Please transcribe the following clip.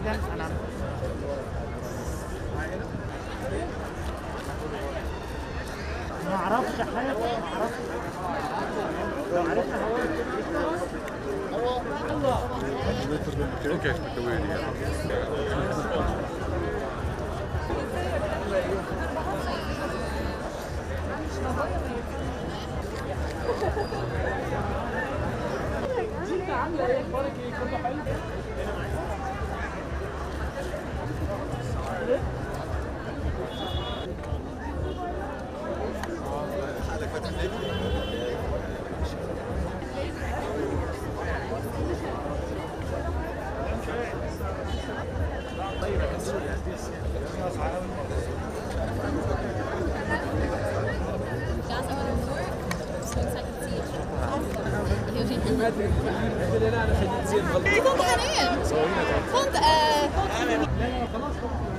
جدا. انا ما اعرفش حاجه، ما اعرفش. لو عرفت اوكي كويس. كنت حنين كنت